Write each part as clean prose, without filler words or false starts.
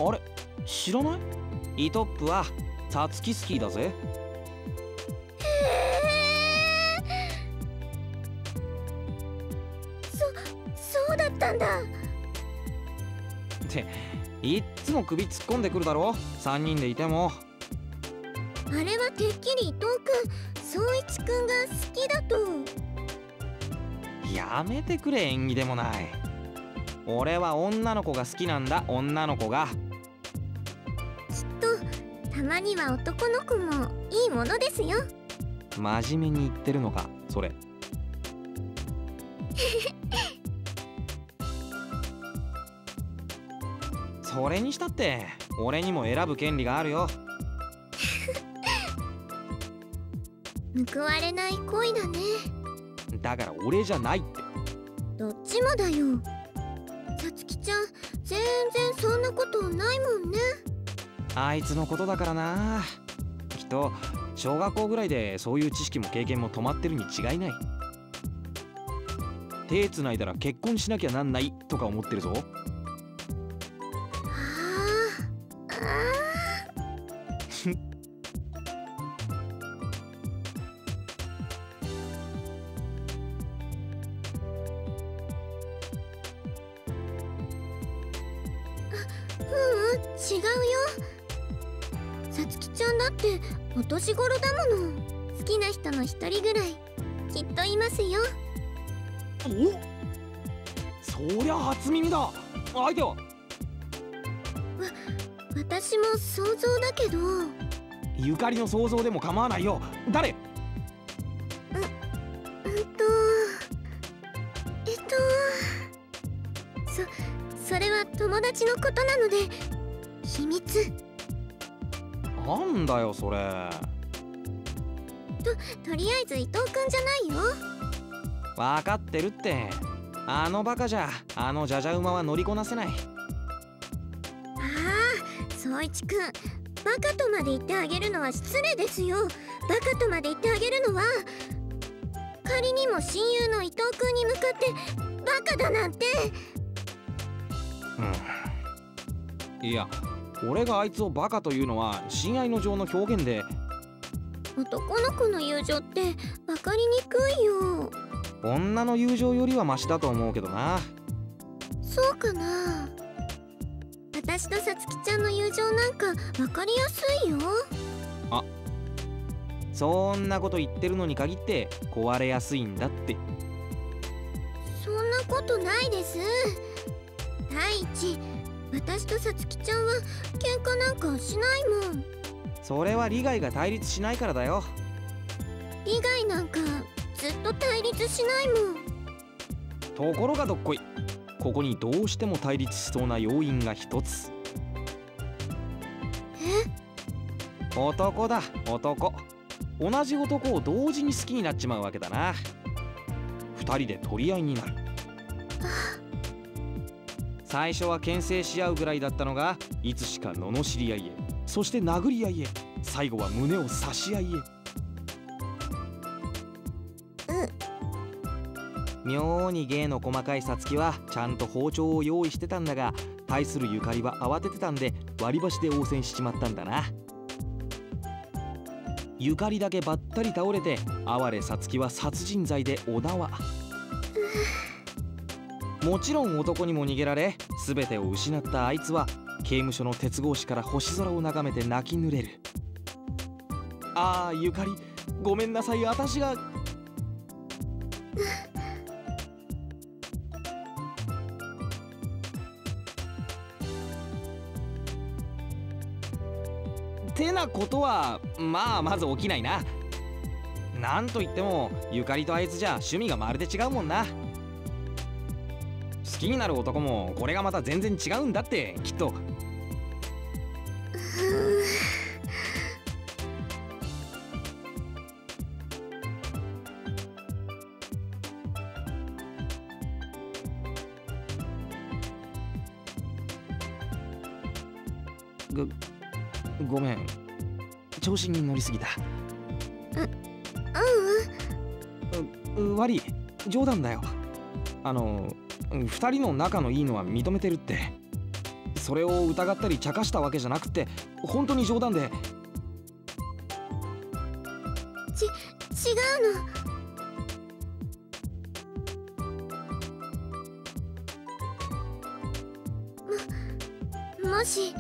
あれ、知らない？イトップはサツキスキーだぜ。 そうだったんだ。 っていっつも首突っ込んでくるだろ、3人でいても。 あれはてっきり伊藤君、宗一君が好きだと。 やめてくれ、縁起でもない。俺は女の子が好きなんだ、女の子が。 きっとたまには男の子もいいものですよ。 真面目に言ってるのかそれ。それにしたって俺にも選ぶ権利があるよ。 報われない恋だね。 だから俺じゃないって。 どっちもだよ。さつきちゃん、全然そんなことないもんね。 あいつのことだからな。きっと小学校ぐらいでそういう知識も経験も止まってるに違いない。手つないだら結婚しなきゃなんないとか思ってるぞ。 違うよ。さつきちゃんだってお年頃だもの。好きな人の一人ぐらいきっといますよ。 お、そりゃ初耳だ。相手は？ 私も想像だけど。 ゆかりの想像でも構わないよ。誰？ それは友達のことなので秘密。 なんだよそれ。 とりあえず伊藤君じゃないよ。 分かってるって。あのバカじゃあのじゃじゃ馬は乗りこなせない。 ああ、宗一君、バカとまで言ってあげるのは失礼ですよ。バカとまで言ってあげるのは、仮にも親友の伊藤君に向かってバカだなんて。 いや、俺があいつをバカというのは親愛の情の表現で。 男の子の友情って分かりにくいよ。 女の友情よりはマシだと思うけどな。 そうかな。私とさつきちゃんの友情なんか分かりやすいよ。 あ、そんなこと言ってるのに限って壊れやすいんだって。 そんなことないです。第一、私とさつきちゃんは喧嘩なんかしないもん。 それは利害が対立しないからだよ。 利害なんかずっと対立しないもん。 ところがどっこい、ここにどうしても対立しそうな要因が一つ。男だ、男。同じ男を同時に好きになっちまうわけだな。二人で取り合いになる。最初は牽制し合うぐらいだったのが、いつしか罵り合いへ、そして殴り合いへ、最後は胸を差し合いへ。妙に芸の細かいさつきはちゃんと包丁を用意してたんだが、対するゆかりは慌ててたんで割り箸で応戦しちまったんだな。ゆかりだけばったり倒れて、哀れさつきは殺人罪でお縄。もちろん男にも逃げられ、全てを失ったあいつは刑務所の鉄格子から星空を眺めて泣き濡れる。ああ、ゆかり、ごめんなさい、私が。てなことはまず起きないな。なんといってもゆかりとあいつじゃ趣味がまるで違うもんな。好きになる男もこれがまた全然違うんだってきっと。ごめん、調子に乗りすぎた。悪い、冗談だよ。二人の仲のいいのは認めてるって。 それを疑ったり茶化したわけじゃなくて、本当に冗談で。 違うの。もし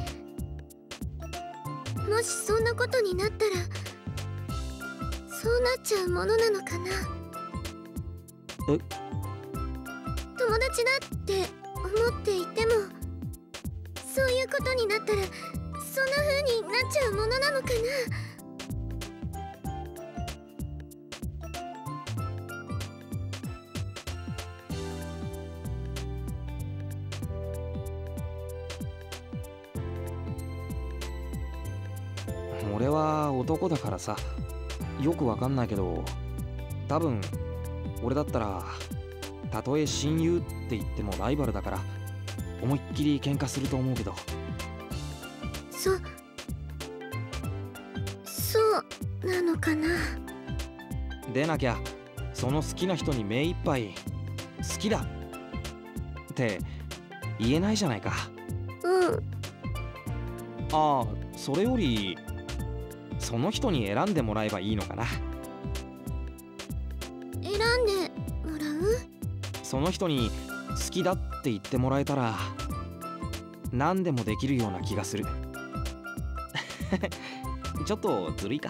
そんなことになったらそうなっちゃうものなのかな。 え？ 友達だって思っていても、そういうことになったらそんな風になっちゃうものなのかな。 俺は男だからさ、よくわかんないけど、多分俺だったらたとえ親友って言ってもライバルだから思いっきり喧嘩すると思うけど。 そうなのかな。 でなきゃその好きな人に目いっぱい好きだって言えないじゃないか。ああ、それよりその人に選んでもらえばいいのかな。 選んでもらう？ その人に好きだって言ってもらえたら何でもできるような気がする。ちょっとずるいか。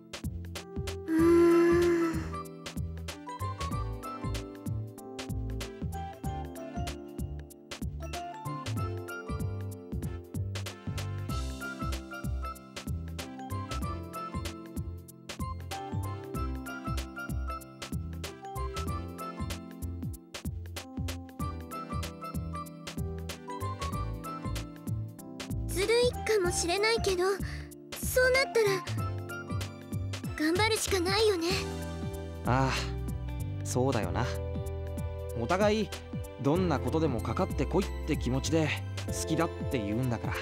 ずるいかもしれないけど、そうなったら頑張るしかないよね。 ああ、そうだよな。お互いどんなことでもかかってこいって気持ちで好きだって言うんだから。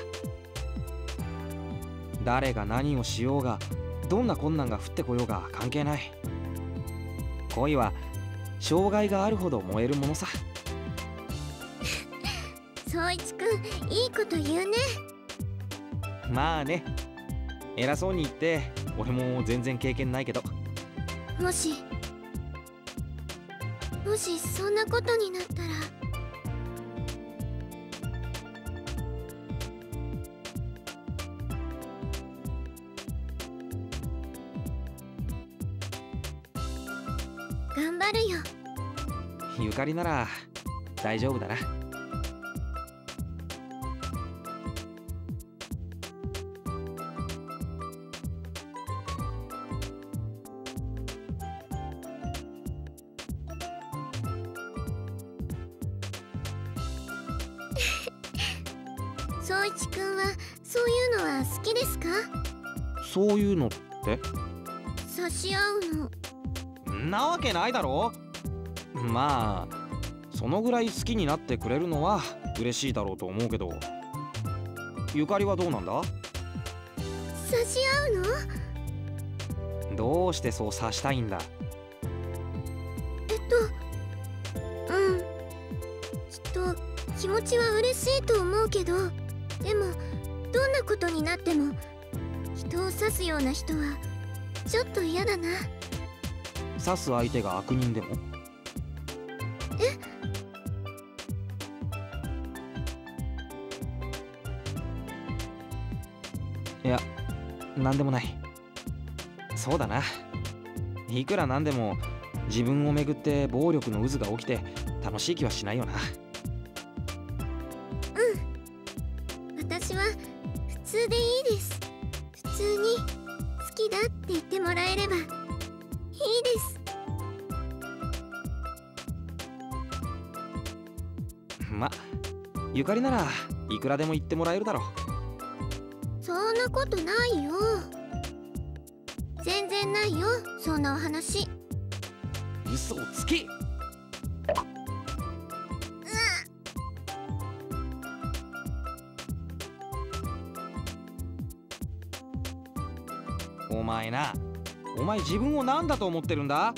誰が何をしようが、どんな困難が降ってこようが関係ない。恋は障害があるほど燃えるものさ。 宗一くん、いいこと言うね。 まあね、偉そうに言って俺も全然経験ないけど。 もしそんなことになったら、頑張るよ。 ゆかりなら大丈夫だな。 宗一くんはそういうのは好きですか？ そういうのって？ 差し合うの。 んなわけないだろ。まあそのぐらい好きになってくれるのは嬉しいだろうと思うけど。ゆかりはどうなんだ？ 差し合うの？ どうしてそうさしたいんだ？ きっと気持ちは嬉しいと思うけど、でもどんなことになっても人を刺すような人はちょっと嫌だな。 刺す相手が悪人でも？いや、なんでもない。そうだな。いくらなんでも自分をめぐって暴力の渦が起きて楽しい気はしないよな。 私は普通でいいです。普通に好きだって言ってもらえればいいです。 ま、ゆかりならいくらでも言ってもらえるだろ。 そんなことないよ。全然ないよ、そんなお話。 嘘をつき。お前な、お前自分を何だと思ってるんだ？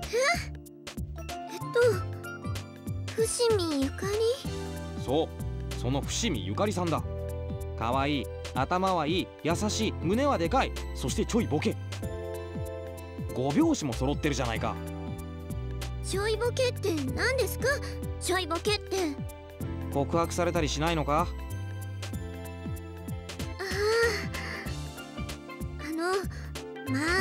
伏見ゆかり？ そう、 その伏見ゆかりさんだ。かわいい、頭はいい、優しい、胸はでかい、そしてちょいボケ。5拍子も揃ってるじゃないか。 ちょいボケって何ですか？ちょいボケって。 告白されたりしないのか？ まあ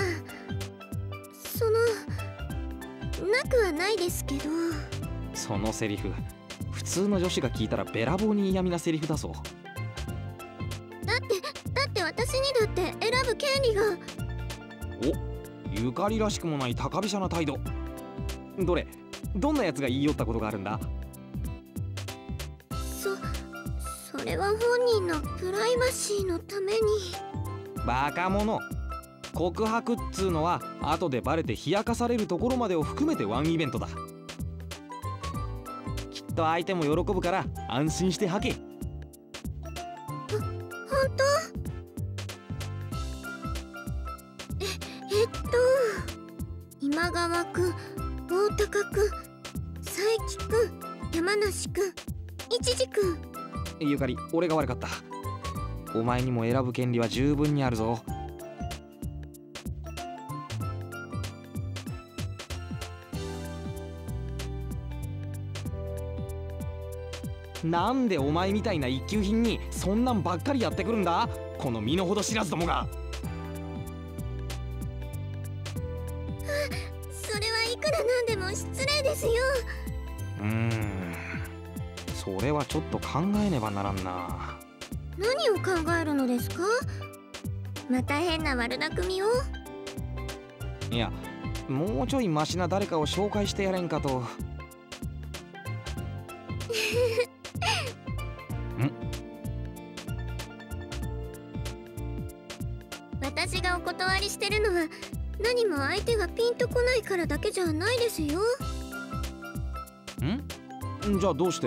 なくはないですけど。 そのセリフ、普通の女子が聞いたらべらぼうに嫌味なセリフだぞ。 だって私にだって選ぶ権利が。 お、ゆかりらしくもない高飛車な態度。どんなやつが言い寄ったことがあるんだ？ それは本人のプライバシーのために。 バカ者。告白っつうのは後でバレて冷やかされるところまでを含めてワンイベントだ。きっと相手も喜ぶから安心して吐け。 本当？今川くん、大高くん、佐伯くん、山梨くん、一時くん。 ゆかり、俺が悪かった。お前にも選ぶ権利は十分にあるぞ。なんでお前みたいな一級品にそんなんばっかりやってくるんだ、この身の程知らずどもが。 それはいくらなんでも失礼ですよ。 それはちょっと考えねばならんな。 何を考えるのですか？また変な悪巧みを？ いや、もうちょいマシな誰かを紹介してやれんかと。 私がお断りしてるのは何も相手がピンとこないからだけじゃないですよ。 じゃあどうして？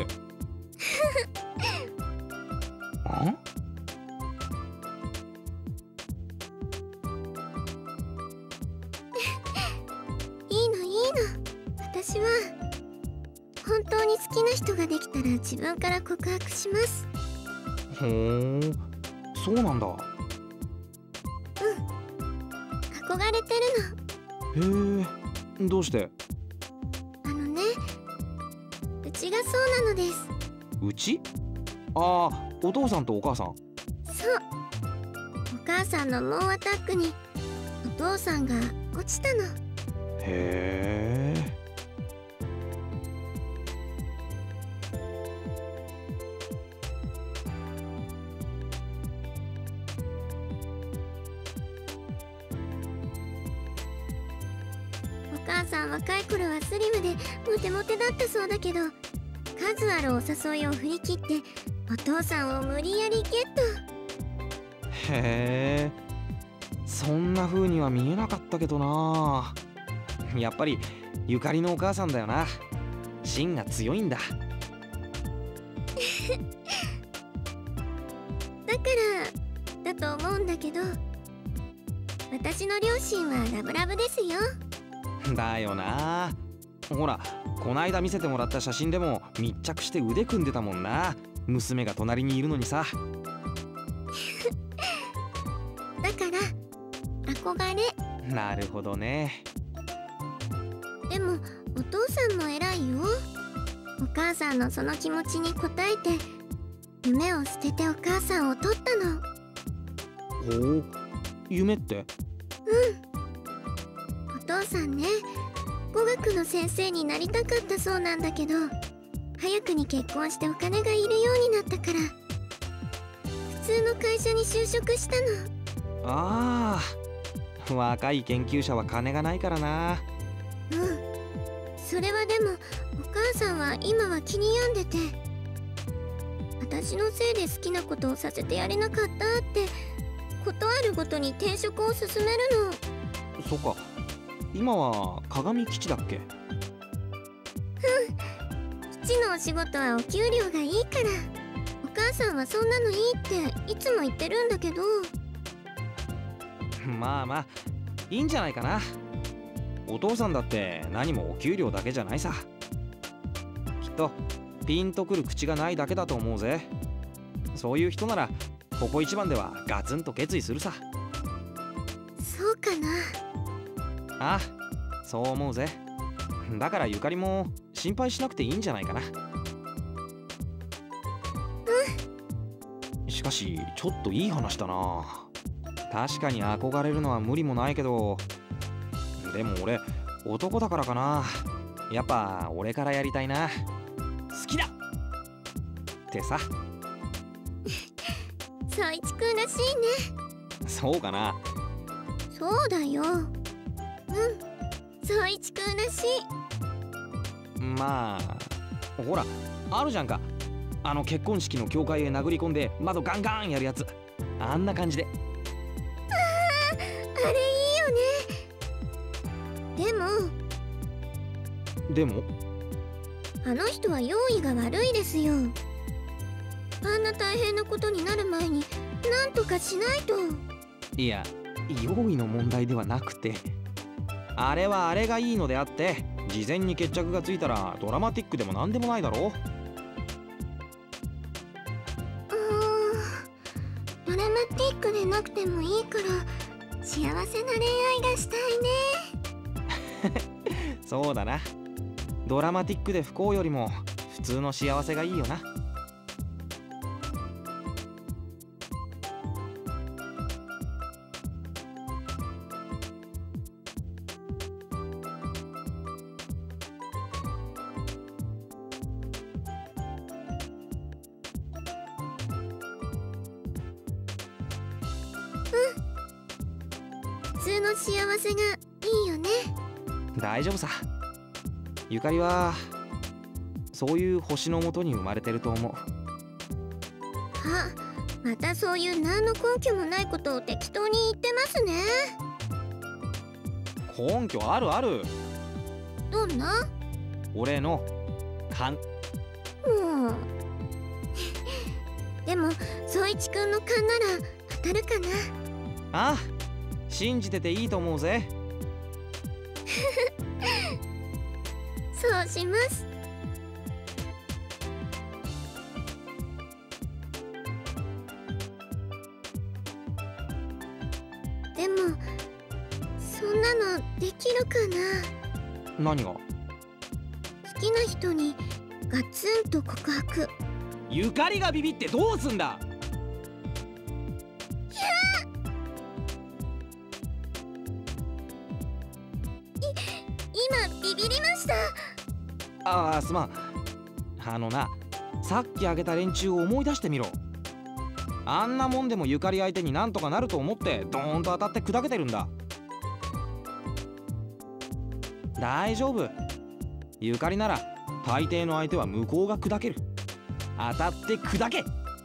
いいの。私は本当に好きな人ができたら自分から告白します。 ほー、そうなんだ。 憧れてるの。へえ、どうして？ うちがそうなのです。 うち？ああ、お父さんとお母さん。 そう、お母さんの猛アタックにお父さんが落ちたの。 へえ。 お母さん若い頃はスリムでモテモテだったそうだけど、数あるお誘いを振り切ってお父さんを無理やりゲット。 へえ、そんな風には見えなかったけどな。やっぱりゆかりのお母さんだよな。芯が強いんだ。 だからだと思うんだけど、私の両親はラブラブですよ。 だよな。ほら、こないだ見せてもらった写真でも密着して腕組んでたもんな。娘が隣にいるのにさ。 だから憧れ。 なるほどね。 でもお父さんも偉いよ。お母さんのその気持ちに応えて夢を捨ててお母さんを取ったの。 ほう、夢って？ お父さんね、語学の先生になりたかったそうなんだけど、早くに結婚してお金がいるようになったから普通の会社に就職したの。 ああ、若い研究者は金がないからな。 それはでもお母さんは今は気に病んでて、私のせいで好きなことをさせてやれなかったって断るごとに転職を勧めるの。 そっか、今は鏡基地だっけ？ 基地のお仕事はお給料がいいから、お母さんはそんなのいいっていつも言ってるんだけど。 まあいいんじゃないかな。お父さんだって何もお給料だけじゃないさ。きっとピンとくる口がないだけだと思うぜ。そういう人ならここ一番ではガツンと決意するさ。 そうかな。 ああ、そう思うぜ。だからゆかりも心配しなくていいんじゃないかな。しかしちょっといい話だな。確かに憧れるのは無理もないけど、でも俺男だからかな。やっぱ俺からやりたいな。好きだってさ。 宗一くんらしいね。 そうかな。 そうだよ。宗一くんらしい。 まあほらあるじゃんか、結婚式の教会へ殴り込んで窓ガンガンやるやつ。あんな感じで。 あれいいよね。でもあの人は用意が悪いですよ。あんな大変なことになる前になんとかしないと。 いや、用意の問題ではなくて、あれはあれがいいのであって、事前に決着がついたらドラマティックでもなんでもないだろう。 ドラマティックでなくてもいいから幸せな恋愛がしたいね。 そうだな。ドラマティックで不幸よりも普通の幸せがいいよな。 普通の幸せがいいよね。 大丈夫さ。ゆかりはそういう星のもとに生まれてると思う。 あ、またそういう何の根拠もないことを適当に言ってますね。 根拠あるある。 どんな？ 俺の勘。 でも宗一くんの勘なら当たるかな。 ああ、信じてていいと思うぜ。 そうします。でもそんなのできるかな。 何が？ 好きな人にガツンと告白。 ゆかりがビビってどうすんだ。 今ビビりました。 ああ、すまん。さっき挙げた連中を思い出してみろ。あんなもんでもゆかり相手になんとかなると思ってドーンと当たって砕けてるんだ。大丈夫。ゆかりなら大抵の相手は向こうが砕ける。当たって砕け。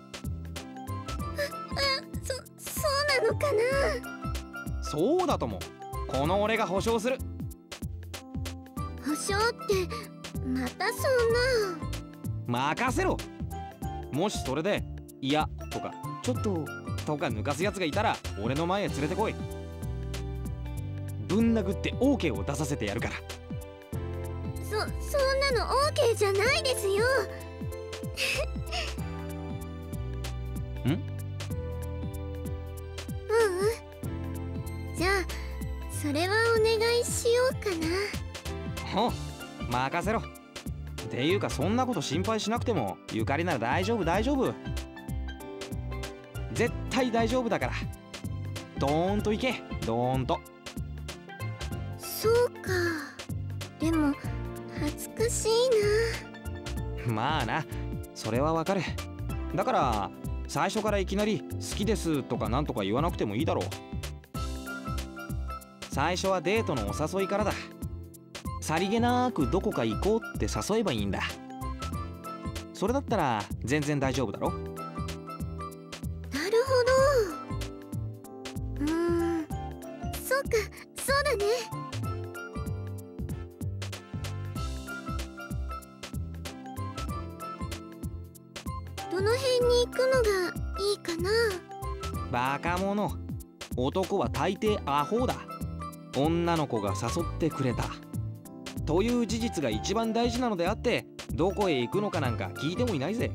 そうなのかな。 そうだとも。この俺が保証する。 保証ってまたそんな。 任せろ。もしそれでいやとかちょっととか抜かすやつがいたら俺の前へ連れてこい。ぶん殴って OK を出させてやるから。 そんなの OK じゃないですよ。じゃあそれはお願いしようかな。 ほう、任せろ。っていうかそんなこと心配しなくてもゆかりなら大丈夫大丈夫。絶対大丈夫だから。ドーンと行け、ドーンと。 そうか。でも恥ずかしいな。 まあな、それはわかる。だから最初からいきなり好きですとかなんとか言わなくてもいいだろう。最初はデートのお誘いからだ。さりげなくどこか行こうって誘えばいいんだ。それだったら全然大丈夫だろ。 なるほど。そうか、そうだね。どの辺に行くのがいいかな。 バカ者。男は大抵アホだ。女の子が誘ってくれたという事実が一番大事なのであって、 どこへ行くのかなんか聞いてもいないぜ。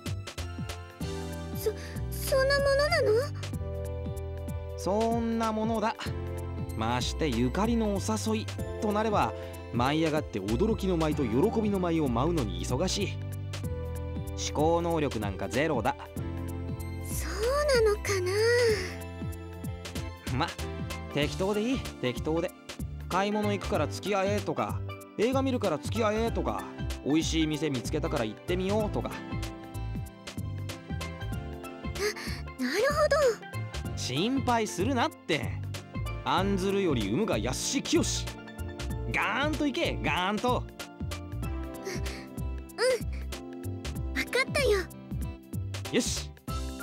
そんなものなの？ そんなものだ。ましてゆかりのお誘いとなれば、舞い上がって驚きの舞と喜びの舞を舞うのに忙しい。思考能力なんかゼロだ。 そうなのかな。 ま、適当でいい、適当で。買い物行くから付き合えとか、映画見るから付き合えとか、美味しい店見つけたから行ってみようとか。 なるほど。 心配するなって。案ずるより産むが安し清し。ガーンと行け、ガーンと。 分かったよ。 よし。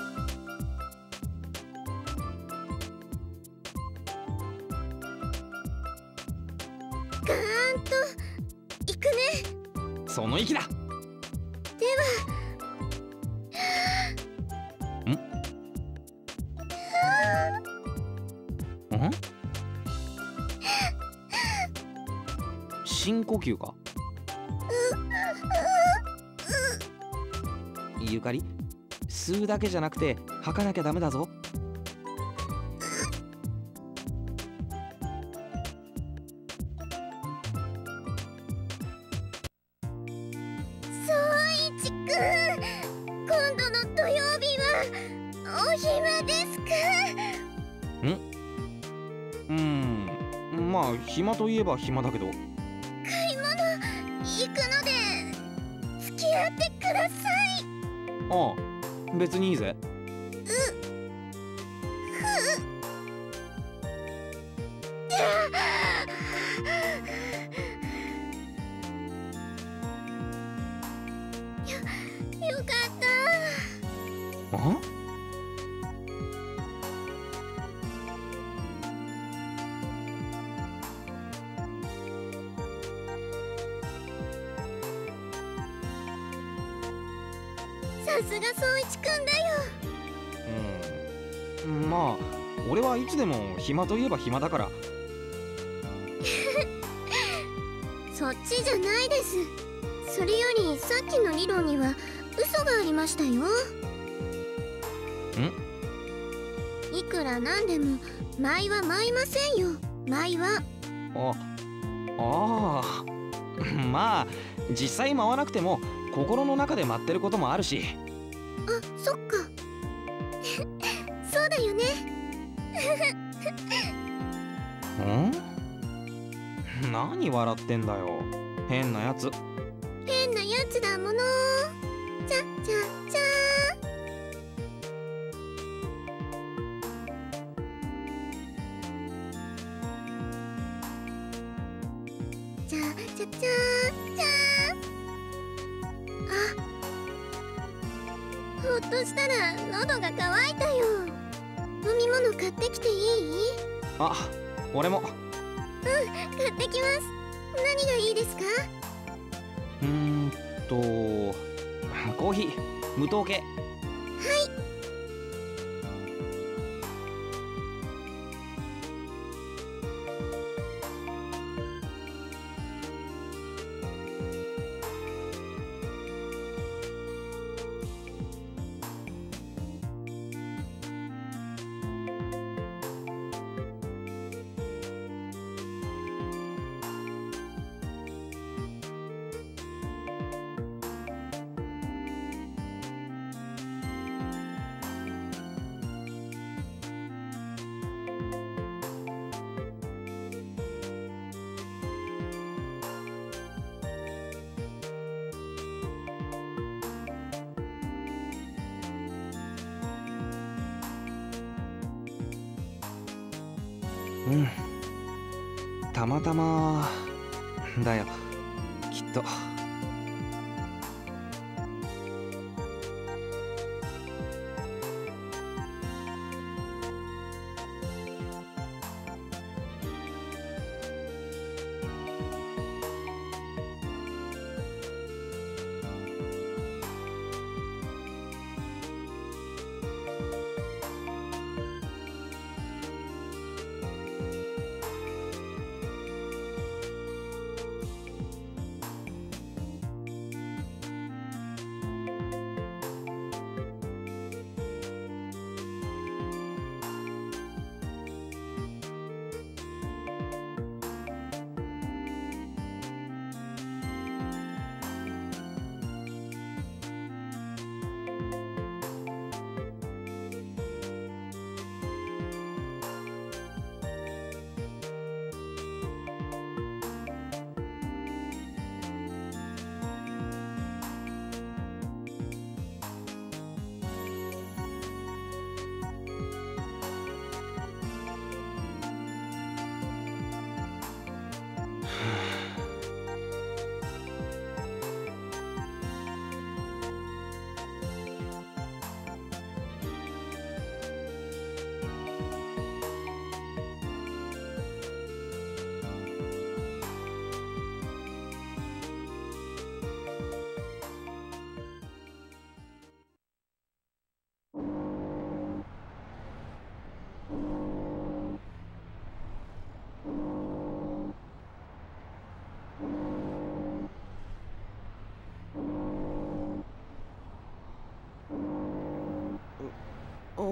ガーンと行くね。 その息だ。 ではん深呼吸か。ゆかり、吸うだけじゃなくて吐かなきゃダメだぞ。 総一くん、今度の土曜日はお暇ですか？ まあ暇といえば暇だけど。 買い物行くので付き合ってください。 ああ、別にいいぜ。 よかった。 あ、 さすが総一くんだよ。 まあ俺はいつでも暇といえば暇だから。 そっちじゃないです。それよりさっきの理論には嘘がありましたよ。いくらなんでも舞は舞いませんよ。舞は。 ああまあ実際舞わなくても心の中で舞ってることもあるし。 あ、そっか。そうだよね。 何笑ってんだよ、変なやつ。 変なやつだもの。ちゃちゃちゃちゃちゃちゃちゃ。あ、ほっとしたら喉が渇いたよ。飲み物買ってきていい？ あ、俺も。 買ってきます。何がいいですか？ コーヒー無糖系。たまたまだよ、きっと。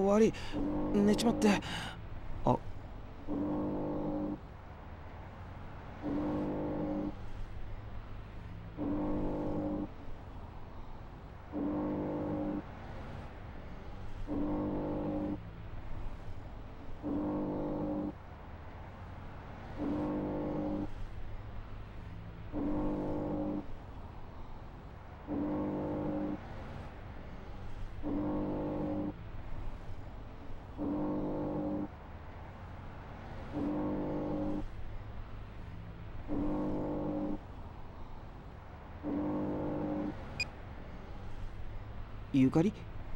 悪い、寝ちまって。あ、ゆかり？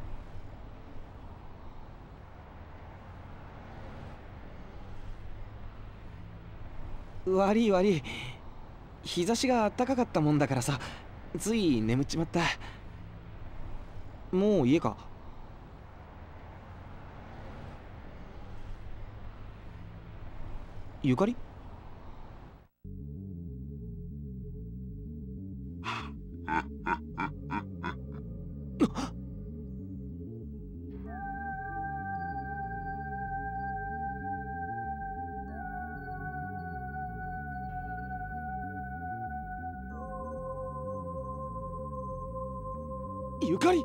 悪い悪い、日差しが暖かかったもんだからさ、つい眠っちまった。もう家か？ゆかり？ゆかり？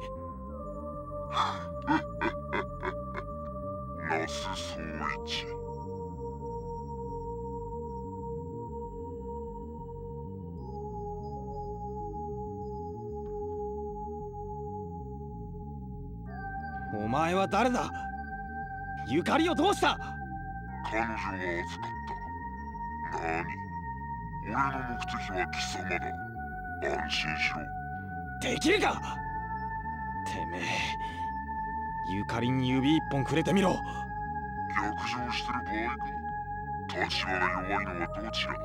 那須宗一。 お前は誰だ？ゆかりをどうした？ 彼女は預かった。なに？俺の目的は貴様だ。安心しろ。 できるか？てめえ、ゆかりに指一本くれてみろ。 逆上してる場合か。立場が弱いのはどちら？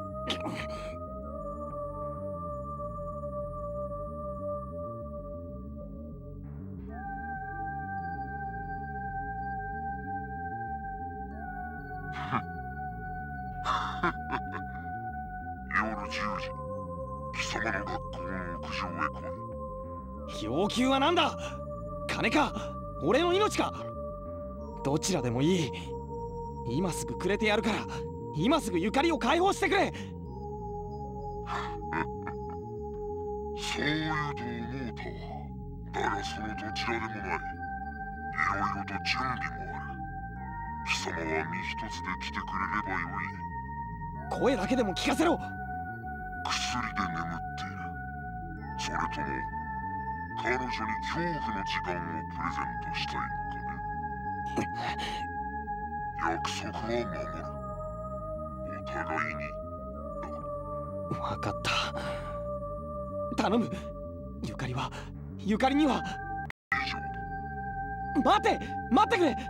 夜10時、貴様の学校の屋上へ来い。 要求は何だ？金か？俺の命か？どちらでもいい。今すぐくれてやるから、今すぐゆかりを解放してくれ。 そう言うと思うたわ。だがそのどちらでもない。いろいろと準備もある。貴様は身一つで来てくれればよい。 声だけでも聞かせろ。 薬で眠っている。それとも彼女に恐怖の時間をプレゼントしたいのかね。約束は守る。お互いに。 わかった。頼む。ゆかりには。 以上だ。 待ってくれ。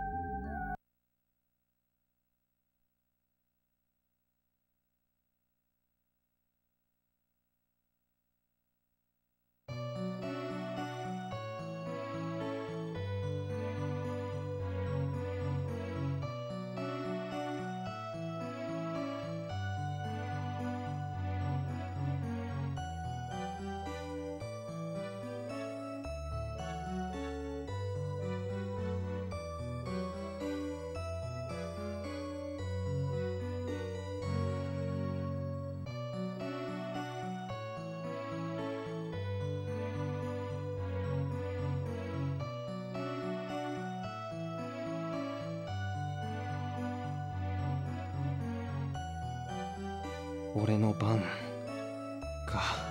俺の番か。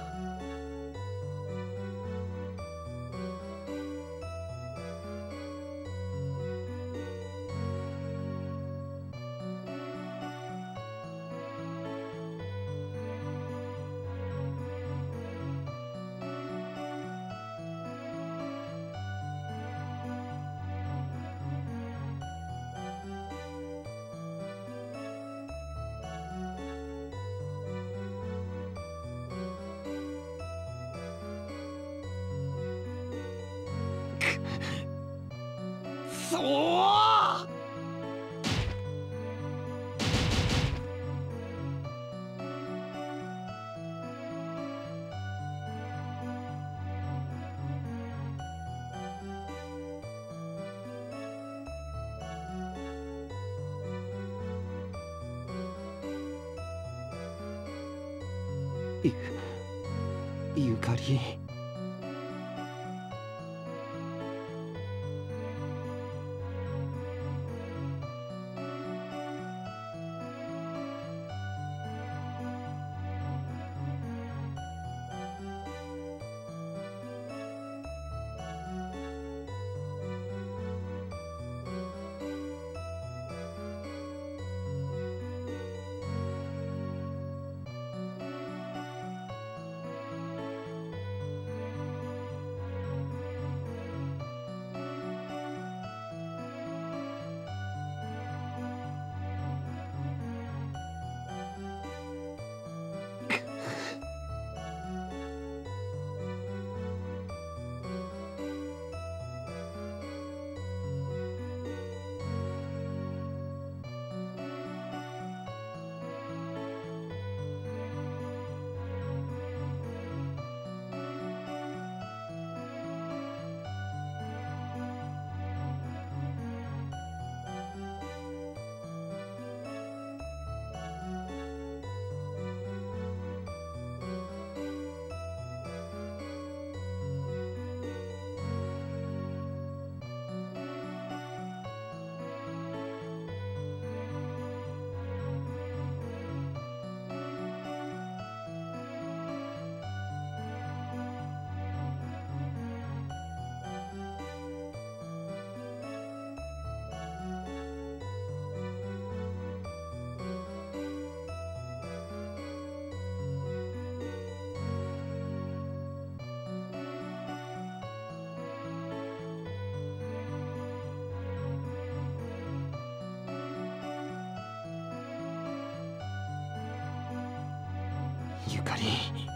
そうゆかり。ゆかり。